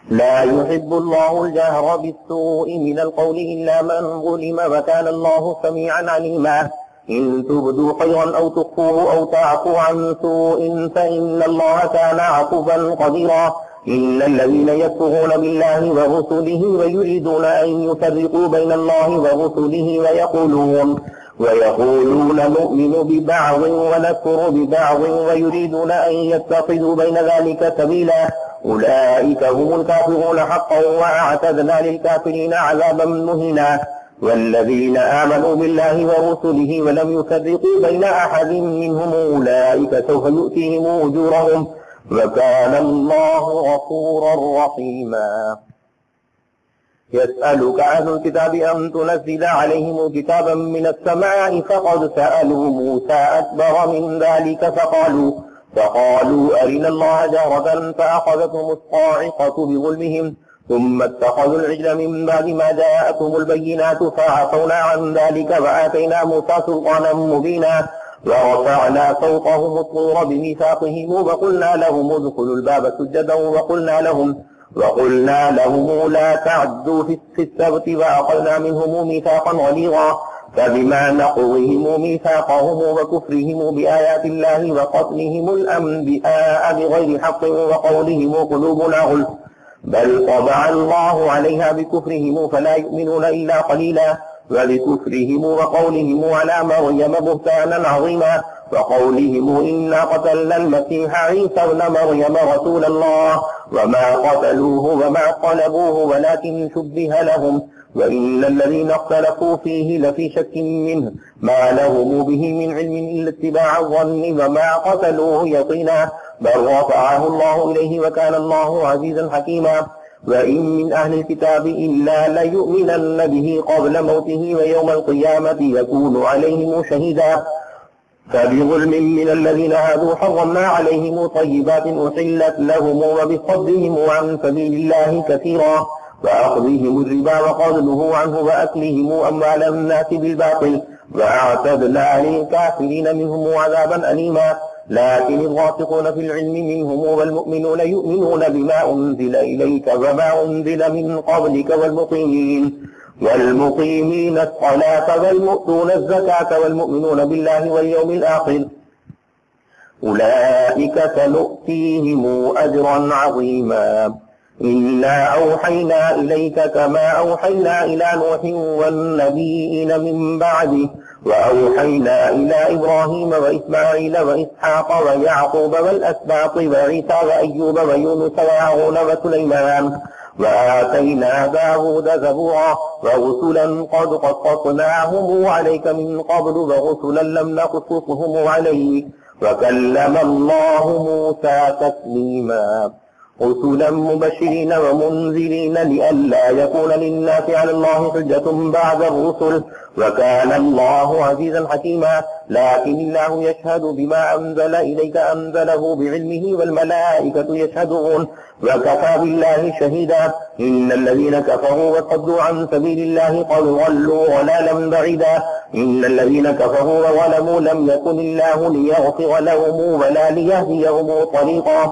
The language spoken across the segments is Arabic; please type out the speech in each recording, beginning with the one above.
لا يحب الله الجهر بالسوء من القول إلا من ظلم وكان الله سميعا عليما. إن تبدوا خيرا أو تخفوه أو تعفوا عن سوء فإن الله كان عفوا قديرا. إن الذين يكفرون بالله ورسله ويريدون أن يفرقوا بين الله ورسله ويقولون نؤمن ببعض ونكفر ببعض ويريدون أن يتخذوا بين ذلك سبيلا أولئك هم الكافرون حقا وأعتدنا للكافرين عذابا مهينا. والذين آمنوا بالله ورسله ولم يفرقوا بين أحد منهم أولئك سوف يؤتيهم أجورهم وكان الله غفورا رحيما. يسألك أهل الكتاب أن تنزل عليهم كتابا من السماء فقد سألوا موسى أكبر من ذلك فقالوا أرنا الله جهرة فأخذتهم الصاعقة بظلمهم ثم اتخذوا العجل من بعد ما جاءتهم البينات فعفونا عن ذلك وآتينا موسى سلطانا مبينا ورفعنا فوقهم الطور بميثاقهم وقلنا لهم ادخلوا الباب سجدا وقلنا لهم لا تعدوا في السبت وأخذنا منهم ميثاقا غليظا فبما نقضهم ميثاقهم وكفرهم بآيات الله وقتلهم الأنبياء بغير حق وقولهم قلوبنا غلف بل طبع الله عليها بكفرهم فلا يؤمنون إلا قليلا وبكفرهم وقولهم على مريم بهتانا عظيما وقولهم إنا قتلنا المسيح عيسى ابن مريم رسول الله وما قتلوه وما صلبوه ولكن شبه لهم وإن الذين اختلفوا فيه لفي شك منه ما لهم به من علم إلا اتباع الظن وما قتلوه يقينا بل رفعه الله إليه وكان الله عزيزا حكيما. وإن من أهل الكتاب إلا ليؤمنن به قبل موته ويوم القيامة يكون عليهم شهيدا. فبظلم من الذين هادوا حرمنا عليهم طيبات أحلت لهم وبصدهم عن سبيل الله كثيرا وأخذهم الربا وقتلهم عنه وأكلهم أموال الناس بالباطل وأعتدنا للكافرين منهم عذابا أليما. لكن الراسخون في العلم منهم والمؤمنون يؤمنون بما أنزل إليك وما أنزل من قبلك والمقيمين الصلاة والمؤتون الزكاة والمؤمنون بالله واليوم الآخر أولئك سنؤتيهم أجرا عظيما. إنا أوحينا إليك كما أوحينا إلى نوح والنبيين من بعده وأوحينا إلى إبراهيم وإسماعيل وإسحاق ويعقوب والأسباط وعيسى وأيوب ويونس وهارون وسليمان وآتينا داود زبورا ورسلا قد قصصناهم عليك من قبل ورسلا لم نقصصهم عليك وكلم الله موسى تكليما. رسلا مبشرين ومنذرين لئلا يكون للناس على الله حجة بعد الرسل وكان الله عزيزا حكيما. لكن الله يشهد بما أنزل إليك أنزله بعلمه والملائكة يشهدون وكفى بالله شهيدا. إن الذين كفروا وصدوا عن سبيل الله قد ضلوا ضلالا بعيدا. إن الذين كفروا وظلموا لم يكن الله ليغفر لهم ولا ليهديهم طريقا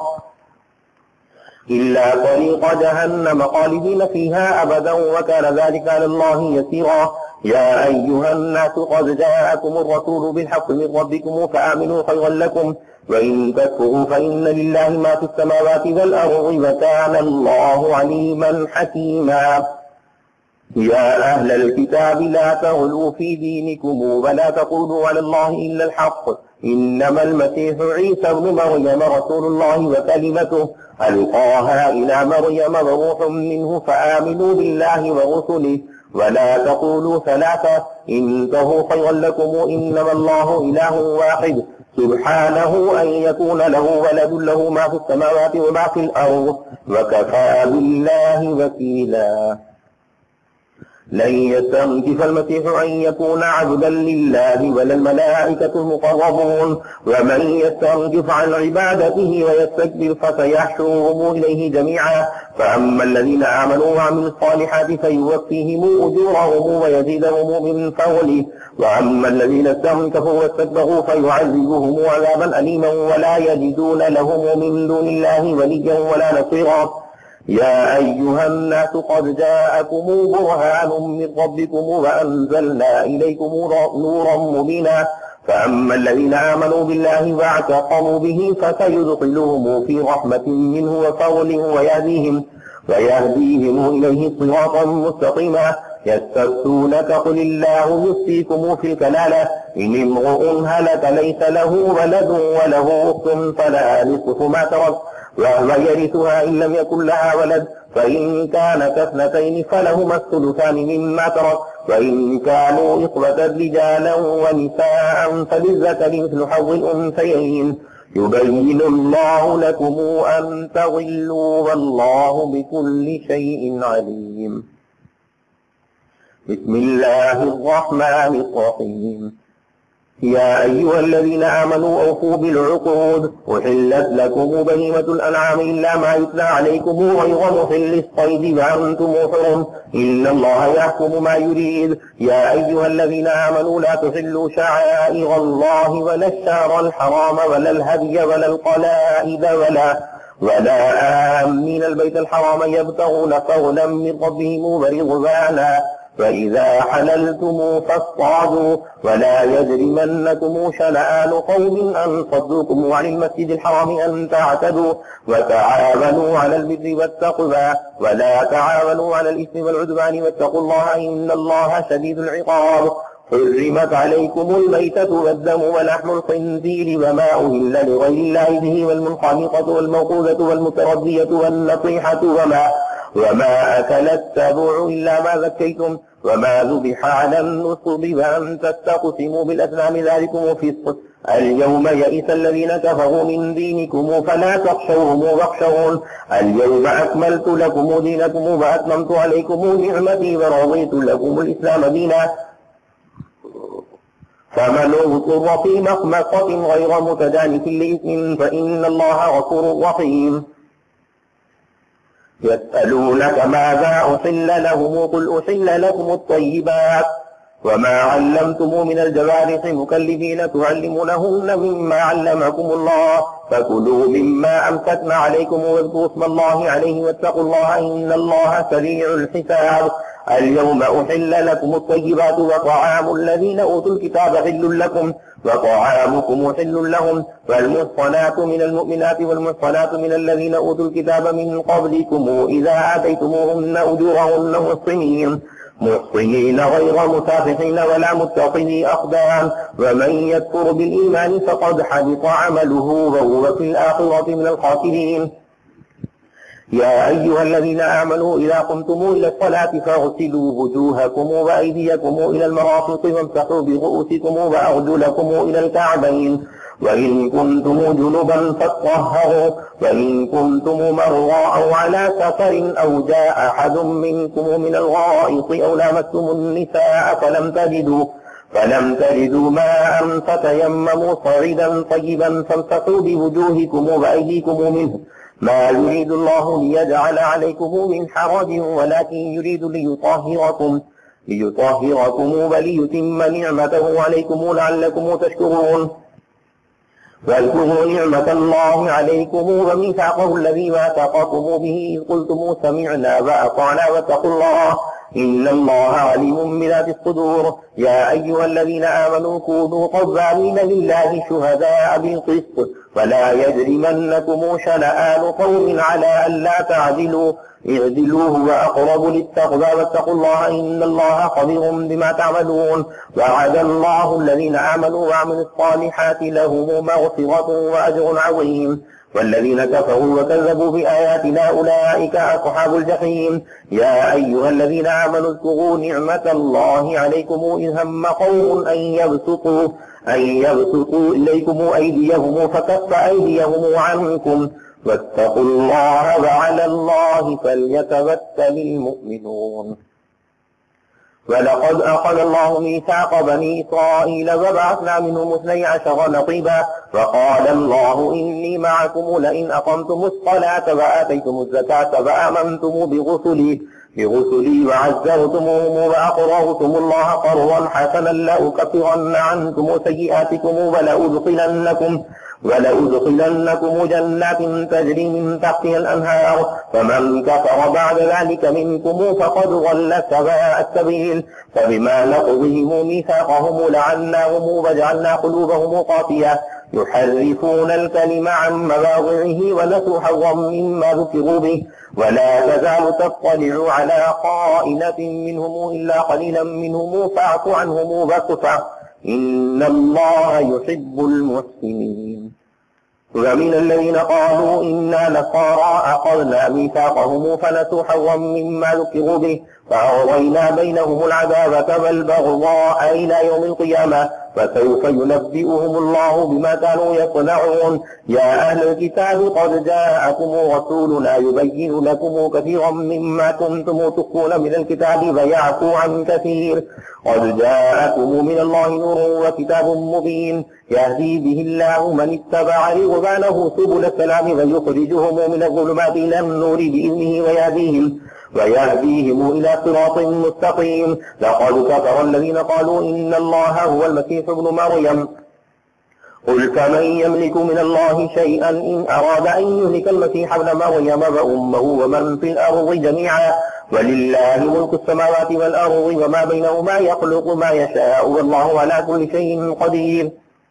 إلا طريق جهنم خالدين فيها أبدا وكان ذلك على الله يسيرا. يا أيها الناس قد جاءكم الرسول بالحق من ربكم فآمنوا خيرا لكم وإن تكفروا فإن لله ما في السماوات والأرض وكان الله عليما حكيما. يا أهل الكتاب لا تغلوا في دينكم ولا تقولوا على الله إلا الحق إنما المسيح عيسى ابن مريم رسول الله وكلمته ألقاها إلى مريم وروح منه فآمنوا بالله ورسله ولا تقولوا ثلاثة انتهوا خيرا لكم إنما الله إله واحد سبحانه أن يكون له ولد له ما في السماوات وما في الأرض وكفى بالله وكيلا. لن يستنكف المسيح أن يكون عبدا لله ولا الملائكة المقربون ومن يستنكف عن عبادته ويستكبر فسيحشرهم إليه جميعا. فأما الذين آمنوا وعملوا الصالحات فيوفيهم أجورهم ويزيدهم من فضله وأما الذين استنكفوا واستكبروا فيعذبهم عذابا أليما ولا يجدون لهم من دون الله وليا ولا نصيرا. يا أيها الناس قد جاءكم برهان من ربكم وأنزلنا إليكم نورا مبينا فأما الذين آمنوا بالله واعتصموا به فسيدخلهم في رحمة منه وفضل ويهديهم إليه صراطا مستقيما يستفتونك قل الله يفتيكم في الكلالة إن امرؤ هلك ليس له ولد وله أخت فلها نصف ما ترك وهو يرثها إن لم يكن لها ولد فإن كانت اثنتين فلهما الثلثان مما ترك وإن كانوا إخوة رجالا ونساء فللذكر مثل حظ الأنثيين يبين الله لكم أن تضلوا والله بكل شيء عليم. بسم الله الرحمن الرحيم. يا أيها الذين آمنوا أوفوا بالعقود أحلت لكم بهيمة الأنعام إلا ما يتلى عليكم غير محل الصيد وأنتم حرم إن الله يحكم ما يريد. يا أيها الذين آمنوا لا تحلوا شعائر الله ولا الشهر الحرام ولا الهدي ولا القلائد ولا آمين البيت الحرام يبتغون فضلا من ربهم ورضوانا فإذا حللتم فاصطادوا ولا يجرمنكم شنآن قوم أن صدوكم عن المسجد الحرام أن تعتدوا وتعاونوا على البر والتقوى ولا تعاونوا على الإثم والعدوان واتقوا الله إن الله شديد العقاب. حرمت عليكم الميتة والدم ولحم الخنزير وما أهل لغير الله به والمنخنقة والموقوذة والمتردية والنطيحة وما أكل السبع إلا ما ذكيتم وما ذبح على النصب وأن تستقسموا بالأسلام ذلكم فسق. اليوم يئس الذين كفروا من دينكم فلا تخشوهم واخشون اليوم أكملت لكم دينكم وأتممت عليكم نعمتي ورضيت لكم الإسلام دينا فمن اضطر في مخمصة غير متجانف لإثم فإن الله غفور رحيم. يسألونك ماذا أحل لهم قل أحل لكم الطيبات وما علمتم من الجوارح مكلفين تعلمونهن مما علمكم الله فكلوا مما أمسكن عليكم واذكروا اسم الله عليه واتقوا الله إن الله سريع الحساب. اليوم أحل لكم الطيبات وطعام الذين أوتوا الكتاب حل لكم وطعامكم حل لهم والمحصنات من المؤمنات والمحصنات من الذين أوتوا الكتاب من قبلكم إذا آتيتموهن أجورهن محصنين غير مسافحين ولا متخذي أخدان ومن يكفر بالإيمان فقد حبط عمله وهو في الآخرة من الخاسرين. يا أيها الذين آمنوا إذا قمتم إلى الصلاة فاغسلوا وجوهكم وأيديكم إلى المرافق وامسحوا برؤوسكم وأرجلكم إلى الكعبين وإن كنتم جنبا فاطهروا وإن كنتم مرضى أو على سفر أو جاء أحد منكم من الغائط أو لامستم النساء فلم تجدوا ماء فتيمموا صعيدا طيبا فامسحوا بوجوهكم وأيديكم منه ما يريد الله ليجعل عليكم من حرج ولكن يريد ليطهركم وليتم نعمته عليكم لعلكم تشكرون. واذكروا نعمة الله عليكم وميثاقه الذي واثقكم به إذ قلتم سمعنا وأطعنا واتقوا الله إن الله عليم بذات الصدور. يا أيها الذين آمنوا كونوا قوامين لله شهداء بالقسط ولا يجرمنكم شنآن قوم على ألا تعدلوا اعدلوا هو أقرب للتقوى واتقوا الله إن الله خبير بما تعملون. وعد الله الذين آمنوا وعملوا الصالحات لهم مغفرة وأجر عظيم والذين كفروا وكذبوا بآياتنا أولئك أصحاب الجحيم. يا أيها الذين آمنوا اذكروا نعمة الله عليكم إذ هم قوم أن يبسطوا إليكم أيديهم فكف أيديهم عنكم واتقوا الله وعلى الله فليتوكل المؤمنون. ولقد أخذ الله ميثاق بني إسرائيل وبعثنا منهم 12 نقيبا وقال الله إني معكم لئن أقمتم الصلاة وآتيتم الزكاة وآمنتم برسلي وعزرتموهم وأقرضتم الله قرضا حسنا لأكفرن عنكم سيئاتكم ولأدخلنكم جنات تجري من تحتها الأنهار فمن كفر بعد ذلك منكم فقد ضل سواء السبيل فبما نقضهم ميثاقهم لعناهم وجعلنا قلوبهم قاسية يحرفون الكلم عن مواضعه ونسوا حظا مما ذكروا به ولا تزال تطلع على خائنة منهم إلا قليلا منهم فاعف عنهم واصفح إن الله يحب المحسنين. ومن الذين قالوا إنا نصارى أخذنا ميثاقهم فنسوا حظا مما ذكروا به فأغوينا بينهم العداوة والبغضاء إلى يوم القيامة فسوف ينبئهم الله بما كانوا يصنعون. يا أهل الكتاب قد جاءكم رسولنا يبين لكم كثيرا مما كنتم تخفون من الكتاب ويعفو عن كثير قد جاءكم من الله نور وكتاب مبين يهدي به الله من اتبع رضوانه سبل السلام ويخرجهم من الظلمات إلى النور بإذنه ويهديهم إلى صراط مستقيم. لقد كفر الذين قالوا إن الله هو المسيح ابن مريم قل فمن يملك من الله شيئا إن أراد أن يهلك المسيح ابن مريم وأمه ومن في الأرض جميعا ولله ملك السماوات والأرض وما بينهما يخلق ما يشاء والله على كل شيء قدير.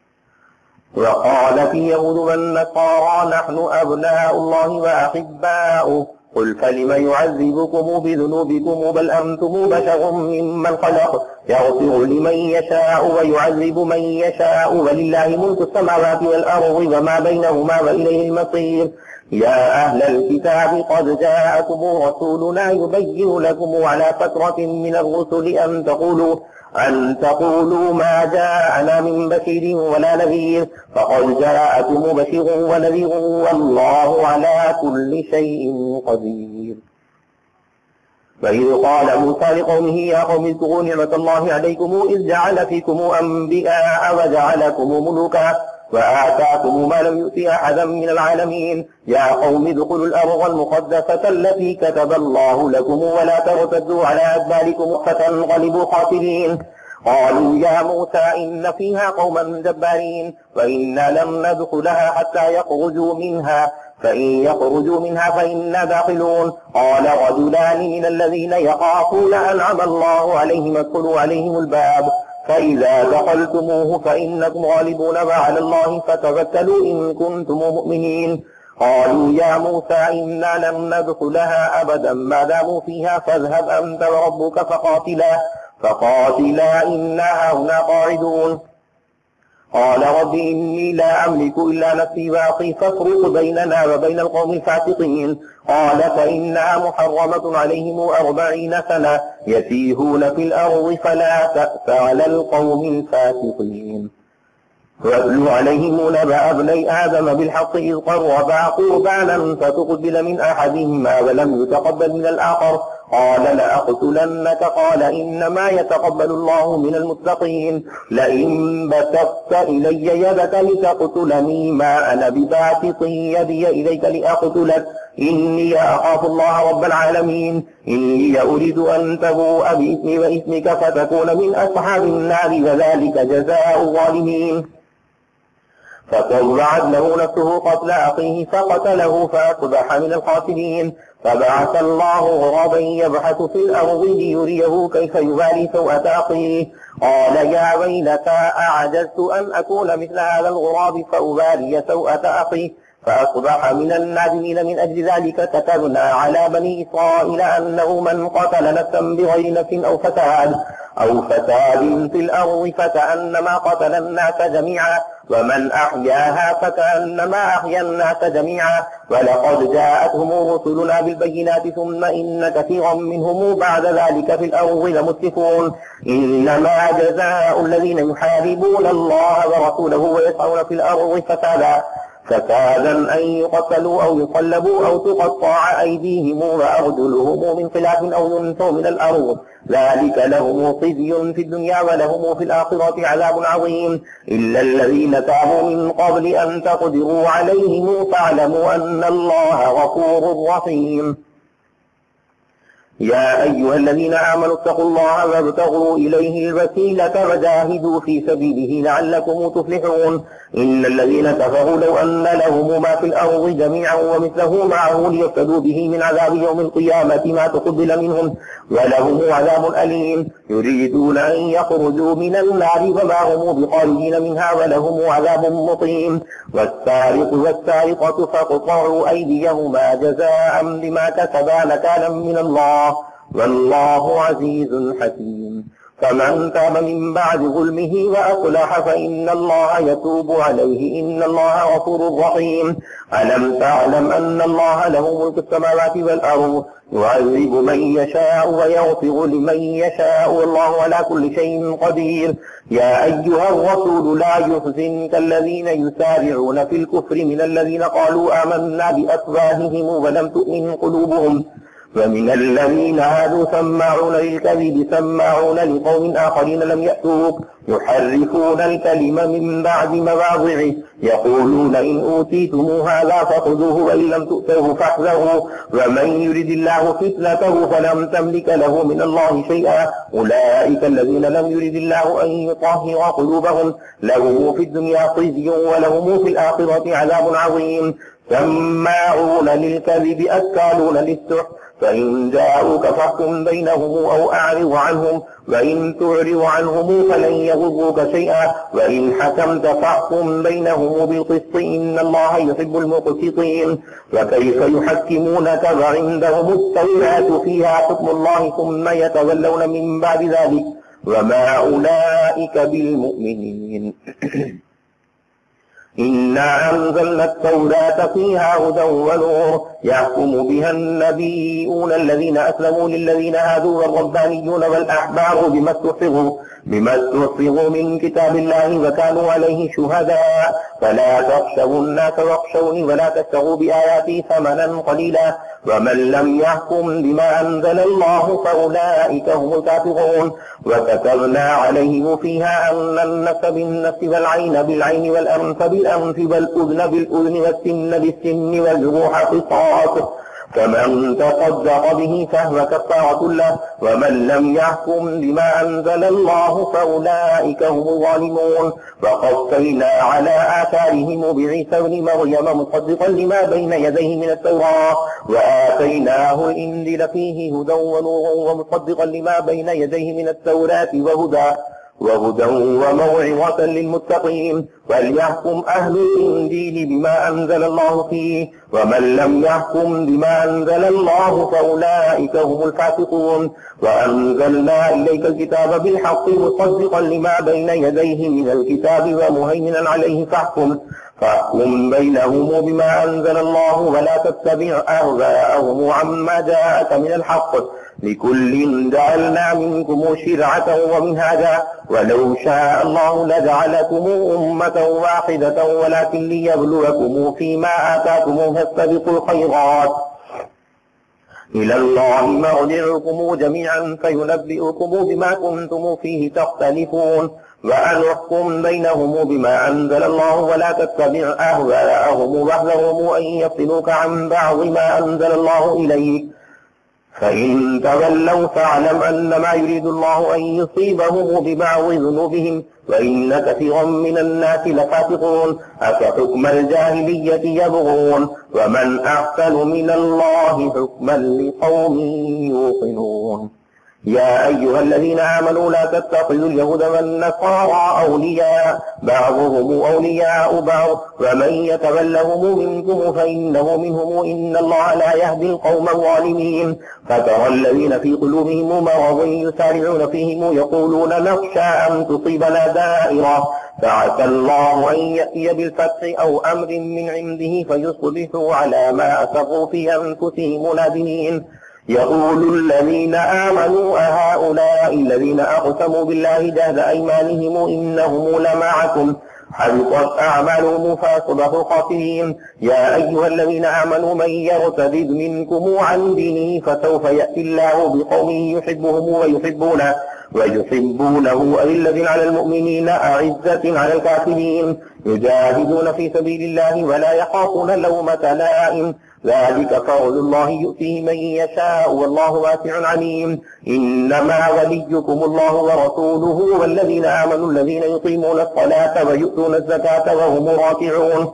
وقالت اليهود والنصارى نحن أبناء الله وأحباؤه قل فلم يعذبكم بذنوبكم بل أنتم بشر ممن خلق يغفر لمن يشاء ويعذب من يشاء ولله ملك السماوات والأرض وما بينهما وإليه المصير. يا أهل الكتاب قد جاءكم رسولنا يبين لكم على فترة من الرسل أن تقولوا ما جاءنا من بشير ولا نذير فقد جاءكم بشير ونذير والله على كل شيء قدير. فإذ قال موسى لقومه يا قوم اذكروا نعمة الله عليكم إذ جعل فيكم أنبياء وجعلكم ملوكا وآتاكم ما لم يؤت أحدا من العالمين. يا قوم ادخلوا الأرض المقدسة التي كتب الله لكم ولا ترتدوا على أدباركم فتنقلبوا خاسرين. قالوا يا موسى إن فيها قوما جبارين وإنا لم ندخلها حتى يخرجوا منها فإن يخرجوا منها فإنا داخلون. قال رجلان من الذين يخافون أنعم الله عليهم ادخلوا عليهم الباب فإذا دخلتموه فإنكم غالبون وعلى الله فتوكلوا إن كنتم مؤمنين. قالوا يا موسى إنا لن ندخلها أبدا ما داموا فيها فاذهب أنت وربك فقاتلا إنا هنا قاعدون. قال رب إني لا أملك إلا نفسي وأخي فافرق بيننا وبين القوم الفاسقين. قال فإنها محرمة عليهم 40 سنة يتيهون في الأرض فلا تأس على القوم الفاسقين. واتل عليهم نبأ ابني آدم بالحق إذ قربا قربانا فتقبل من أحدهما ولم يتقبل من الآخر قال لأقتلنك قال إنما يتقبل الله من المتقين. لئن بسطت إلي يدك لتقتلني ما أنا بباسط يدي إليك لأقتلك إني أخاف الله رب العالمين. إني أريد أن تبوء بإثمي وإثمك فتكون من أصحاب النار وذلك جزاء الظالمين. فطوعت له نفسه قتل أخيه فقتله فأصبح من الخاسرين. فبعث الله غرابا يبحث في الأرض ليريه كيف يواري سوءة أخيه قال يا ويلتى أعجزت أن أكون مثل هذا الغراب فأواري سوءة أخي فأصبح من النادمين. من أجل ذلك كتبنا على بني إسرائيل أنه من قتل نفسا بغير نفس أو فساد في الأرض فكأنما قتل الناس جميعا ومن أحياها فكأنما أحيا الناس جميعا. ولقد جاءتهم رسلنا بالبينات ثم إن كثيرا منهم بعد ذلك في الأرض لمسرفون. إنما جزاء الذين يحاربون الله ورسوله ويسعون في الأرض فسادا أن يقتلوا أو يصلبوا أو تقطع أيديهم وأرجلهم من خلاف أو ينفوا من الأرض ذلك لهم خزي في الدنيا ولهم في الآخرة عذاب عظيم. إلا الذين تابوا من قبل أن تقدروا عليهم فاعلموا أن الله غفور رحيم. يا أيها الذين آمنوا اتقوا الله وابتغوا إليه الوسيلة وجاهدوا في سبيله لعلكم تفلحون. إن الذين كفروا لو أن لهم ما في الأرض جميعا ومثله معه ليفتدوا به من عذاب يوم القيامة ما تقبل منهم ولهم عذاب أليم. يريدون أن يخرجوا من النار وما هم بخارجين منها ولهم عذاب مقيم. والسارق والسارقة فاقطعوا أيديهما جزاء بما كسبا نكالا من الله والله عزيز حكيم. فمن تاب من بعد ظلمه وأصلح فإن الله يتوب عليه إن الله غفور رحيم. ألم تعلم أن الله له ملك السماوات والأرض يعذب من يشاء ويغفر لمن يشاء والله على كل شيء قدير. يا أيها الرسول لا يحزنك الذين يسارعون في الكفر من الذين قالوا آمنا بأفواههم ولم تؤمن قلوبهم ومن الذين هادوا سماعون للكذب سماعون لقوم آخرين لم يأتوك يحرفون الكلم من بعد مواضعه يقولون إن أوتيتم هذا فخذوه وإن لم تؤتوه فاحذروا ومن يرد الله فتنته فلم تملك له من الله شيئا أولئك الذين لم يرد الله أن يطهر قلوبهم لهم في الدنيا خزي ولهم في الآخرة عذاب عظيم. سماعون للكذب أكالون للسحت فإن جاءوك فاحكم بينهم أو أعرض عنهم وإن تعرض عنهم فلن يضروك شيئا وإن حكمت فاحكم بينهم بالقسط إن الله يحب المقسطين. وكيف يحكمونك وعندهم التوراة فيها حكم الله ثم يتولون من بعد ذلك وما أولئك بالمؤمنين. إنا أنزلنا التوراة فيها هدى ونور يحكم بها النبيون الذين أسلموا للذين هادوا والربانيون والأحبار بما استحفظوا من كتاب الله وكانوا عليه شهداء فلا تخشوا الناس واخشوني ولا تشتروا بآياتي ثمنا قليلا ومن لم يحكم بما أنزل الله فأولئك هم الكافرون. وكتبنا عليهم فيها أن النفس بالنفس والعين بالعين والأنف بالأنف والأذن بالأذن والسن بالسن والجروح قصاص فمن تصدق به فهو كفارة له ومن لم يحكم بما أنزل الله فأولئك هم الظالمون. وقفينا على آثارهم بعيسى ابن مريم مصدقا لما بين يديه من التوراة وآتيناه الإنجيل فيه هدى ونور ومصدقا لما بين يديه من التوراة وهدى وموعظة للمتقين. وليحكم أهل الإنجيل بما أنزل الله فيه ومن لم يحكم بما أنزل الله فأولئك هم الفاسقون. وأنزلنا إليك الكتاب بالحق مصدقا لما بين يديه من الكتاب ومهيمنا عليه فاحكم بينهم بما أنزل الله ولا تتبع أهواءهم عما جاءك من الحق لكل جعلنا منكم شرعة ومنهاجا ولو شاء الله لجعلكم أمة واحدة ولكن ليبلوكم فيما آتاكم فاستبقوا الخيرات إلى الله مرجعكم جميعا فينبئكم بما كنتم فيه تختلفون. وأن يحكم بينهم بما أنزل الله ولا تتبع أهواءهم واحذرهم أن يفتنوك عن بعض ما أنزل الله إليك فإن تولوا فاعلم أنما يريد الله أن يصيبهم ببعض ذنوبهم وإن كثيرا من الناس لفاسقون. أفحكم الجاهلية يبغون ومن أحسن من الله حكما لقوم يوقنون. يا أيها الذين آمنوا لا تتخذوا اليهود والنصارى أولياء بعضهم أولياء بعض ومن يتولهم منكم فإنه منهم إن الله لا يهدي القوم الظالمين. فترى الذين في قلوبهم مرض يسارعون فيهم يقولون نخشى أن تصيبنا دائرة فعسى الله أن يأتي بالفتح أو أمر من عنده فيصبحوا على ما أسروا في أنفسهم نادمين. يقول الذين آمنوا أهؤلاء الذين أقسموا بالله جهد أيمانهم إنهم لمعكم حبطت أعمالهم فأصبحوا خاسرين. يا أيها الذين آمنوا من يرتد منكم عن دينه فسوف يأتي الله بقوم يحبهم ويحبونه أذلة على المؤمنين أعزة على الكافرين يجاهدون في سبيل الله ولا يخافون لومة لائم ذلك فضل الله يؤتيه من يشاء والله واسع عليم. إنما وليكم الله ورسوله والذين آمنوا الذين يقيمون الصلاة ويؤتون الزكاة وهم راكعون.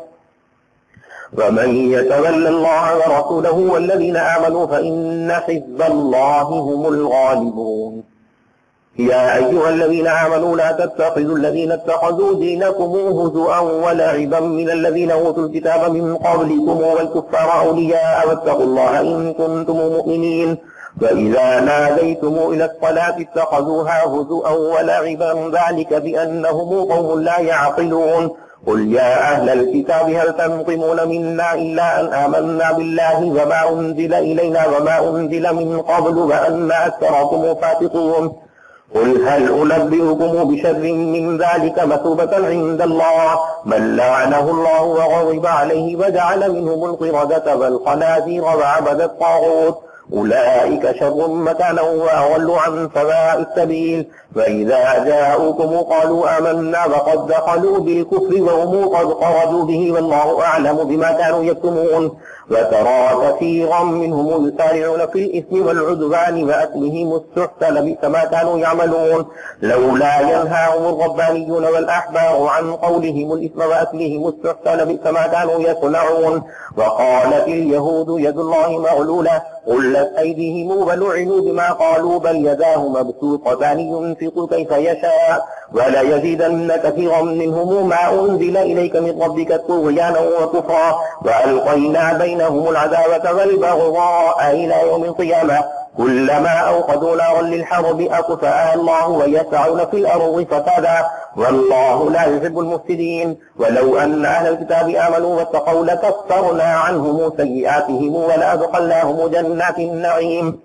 ومن يتول الله ورسوله والذين آمنوا فإن حزب الله هم الغالبون. يا أيها الذين آمنوا لا تتخذوا الذين اتخذوا دينكم هزوا ولعبا من الذين أوتوا الكتاب من قبلكم والكفار أولياء واتقوا الله إن كنتم مؤمنين. وإذا ناديتم إلى الصلاة اتخذوها هزوا ولعبا ذلك بأنهم قوم لا يعقلون. قل يا أهل الكتاب هل تنقمون منا إلا أن آمنا بالله وما أنزل إلينا وما أنزل من قبل وأن أكثركم فاسقون. قل هل أنبئكم بشر من ذلك مثوبة عند الله من لعنه الله وغضب عليه وجعل منهم القردة والخنازير وعبد الطاغوت أولئك شر مكانا وأضل عن سواء السبيل. وإذا جاءوكم قالوا آمنا وقد دخلوا بالكفر وهم قد خرجوا به والله أعلم بما كانوا يكتمون. وترى كثيرا منهم يسارعون في الإثم والعدوان وأكلهم السحت لبئس ما كانوا يعملون. لولا ينهاهم الربانيون والأحبار عن قولهم الإثم وأكلهم السحت لبئس ما كانوا يصنعون. وقالت اليهود يد الله مغلولة غلت أيديهم ولعنوا بما قالوا بل يداه مبسوطتان ينفق كيف يشاء وليزيدن كثيرا منهم ما أنزل إليك من ربك طغيانا وكفرا وألقينا بينهم العداوة والبغضاء إلى يوم القيامة كلما أوقدوا نارا للحرب أطفأها الله ويسعون في الأرض فسادا والله لا يحب المفسدين. ولو أن أهل الكتاب آمنوا واتقوا لكفرنا عنهم سيئاتهم ولأدخلناهم جنات النعيم.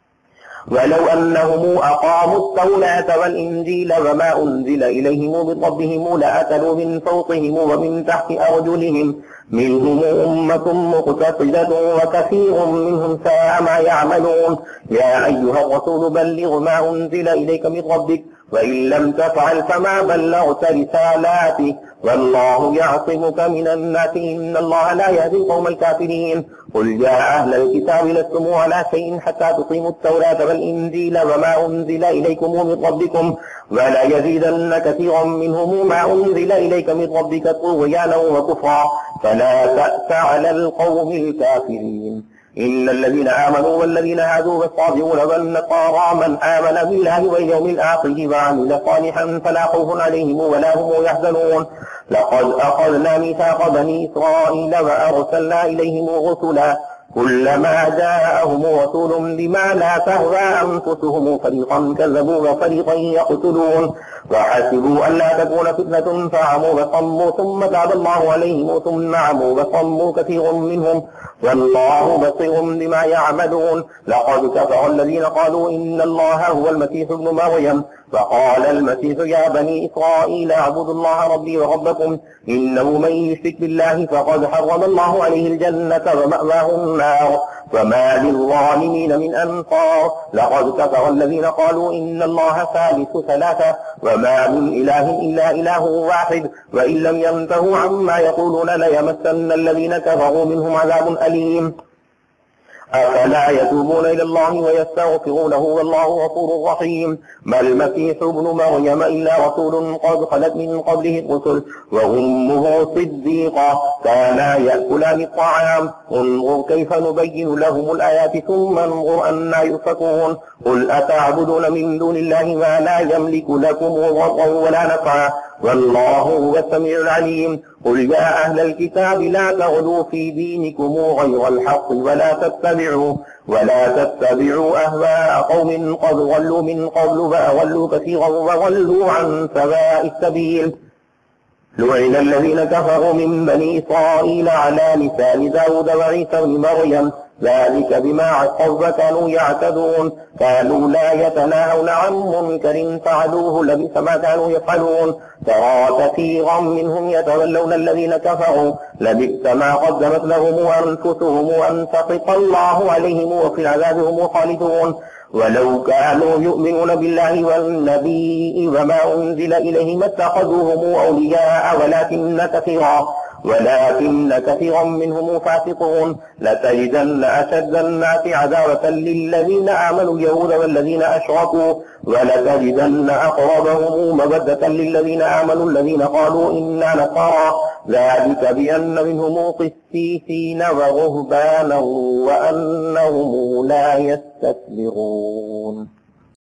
ولو أنهم أقاموا التوراة والإنجيل وما أنزل إليهم من ربهم لأكلوا من فوقهم ومن تحت أرجلهم منهم أمة مقتصدة وكثير منهم ساء ما يعملون. يا أيها الرسول بلغ ما أنزل إليك من ربك وإن لم تفعل فما بلغت رسالاته والله يعصمك من الناس إن الله لا يهدي القوم الكافرين. قل يا أهل الكتاب لستم على شيء حتى تقيموا التوراة والإنجيل وما أنزل إليكم من ربكم ولا يزيدن كثيرا منهم ما أنزل إليك من ربك طغيانا وكفرا فلا تأس على القوم الكافرين. إن الذين آمنوا والذين هادوا والصابئون والنصارى من آمن بالله واليوم الآخر وعمل صالحا فلا خوف عليهم ولا هم يحزنون. لقد أخذنا ميثاق بني إسرائيل وأرسلنا إليهم رسلا كلما جاءهم رسول بما لا تهوى أنفسهم فريقا كذبوا وفريقا يقتلون وحسبوا أن لا تكون فتنة فعموا وصموا ثم تاب الله عليهم ثم عموا وصموا كثير منهم والله بصير بما يعملون. لقد كفر الذين قالوا إن الله هو المسيح ابن مريم فقال المسيح يا بني إسرائيل اعبدوا الله ربي وربكم إنه من يشرك بالله فقد حرم الله عليه الجنة ومأواه النار وما للظالمين من أنصار. لقد كفر الذين قالوا إن الله ثالث ثلاثة وما من إله إلا إله واحد وإن لم ينتهوا عما يقولون ليمسن الذين كفروا منهم عذاب أليم. أفلا يتوبون إلى الله ويستغفرونه والله غفور رحيم. ما المسيح ابن مريم إلا رسول قد خلت من قبله الرسل وأمه صديقة كانا يأكلان الطعام انظر كيف نبين لهم الآيات ثم انظر أنا يؤفكون. قل أتعبدون من دون الله ما لا يملك لكم ضرا ولا نفعا والله هو السميع العليم. قل يا أهل الكتاب لا تغلوا في دينكم غير الحق ولا تتبعوا أهواء قوم قد ضلوا من قبل وأضلوا كثيرا وضلوا عن سواء السبيل. لعن الذين كفروا من بني إسرائيل على لسان داود وعيسى بن مريم ذلك بما عصوا وكانوا يعتدون كانوا لا يتناهون عن منكر فعلوه لبئس ما كانوا يفعلون. ترى كثيرا منهم يتولون الذين كفروا لبئس ما قدمت لهم أنفسهم أن سخط الله عليهم وفي العذاب هم خالدون. ولو كانوا يؤمنون بالله والنبي وما أنزل إليه ما اتخذوهم أولياء ولكن كثيرا منهم فاسقون. لتجدن أشد الناس عداوة للذين آمنوا اليهود والذين أشركوا ولتجدن أقربهم مودة للذين آمنوا الذين قالوا إنا نصارى ذلك بأن منهم قسيسين ورهبانا وأنهم لا يستكبرون.